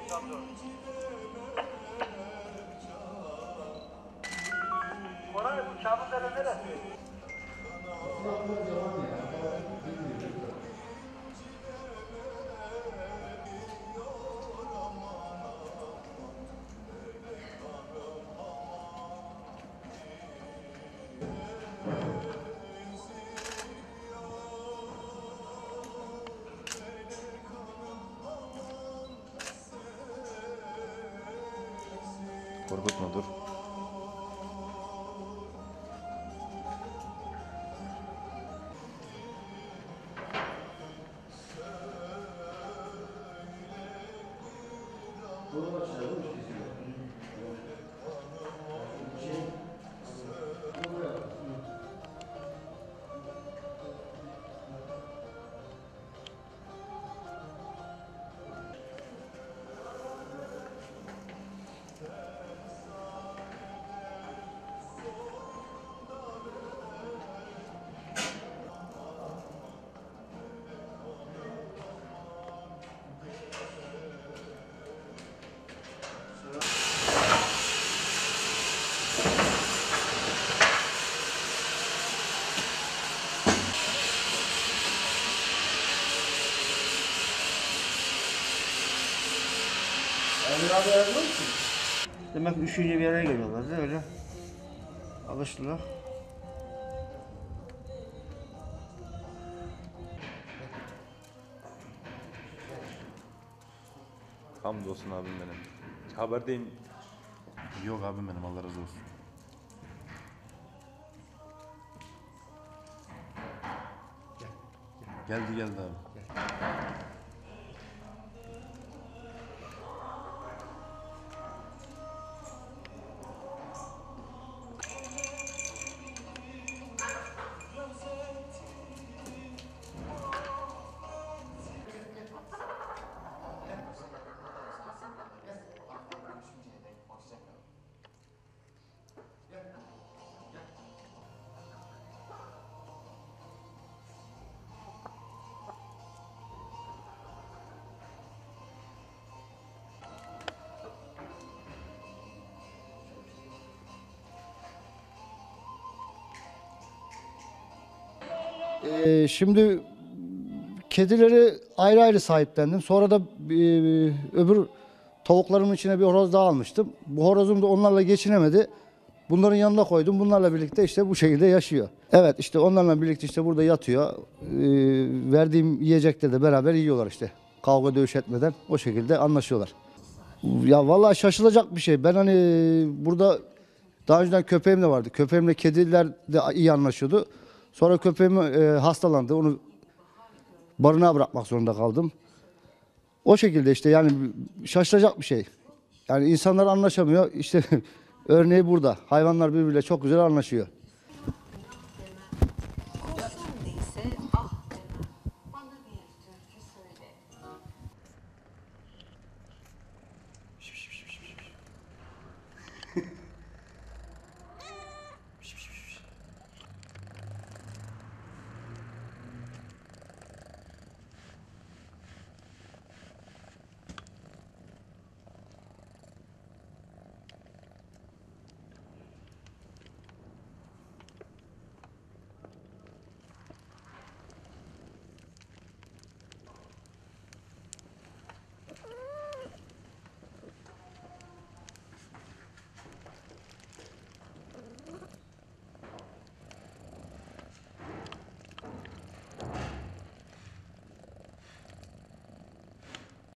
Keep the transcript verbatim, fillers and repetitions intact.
Koray bu Çamlıdere neresi? Korkutma, dur. Demek ki üçüncü bir yere geliyorlar da öyle alıştılar. Hamdolsun abim benim. Haberdeyim. Yok abim benim, Allah razı olsun. Geldi geldi abi. Ee, şimdi kedileri ayrı ayrı sahiplendim. Sonra da e, öbür tavuklarımın içine bir horoz daha almıştım. Bu horozum da onlarla geçinemedi. Bunların yanına koydum. Bunlarla birlikte işte bu şekilde yaşıyor. Evet, işte onlarla birlikte işte burada yatıyor. Ee, verdiğim yiyecekleri de beraber yiyorlar işte. Kavga dövüş etmeden o şekilde anlaşıyorlar. Ya vallahi şaşılacak bir şey. Ben hani burada daha önceden köpeğim de vardı. Köpeğimle kediler de iyi anlaşıyordu. Sonra köpeğim e, hastalandı. Onu barınağa bırakmak zorunda kaldım. O şekilde işte, yani şaşılacak bir şey. Yani insanlar anlaşamıyor. İşte örneği burada. Hayvanlar birbiriyle çok güzel anlaşıyor.